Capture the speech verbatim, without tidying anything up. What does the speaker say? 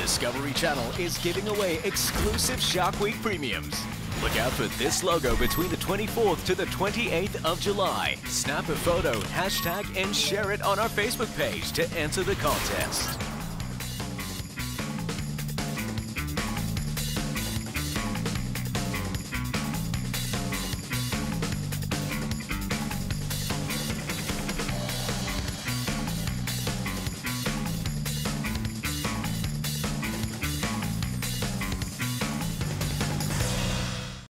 Discovery Channel is giving away exclusive Shark Week premiums. Look out for this logo between the twenty-fourth to the twenty-eighth of July. Snap a photo, hashtag, and share it on our Facebook page to enter the contest.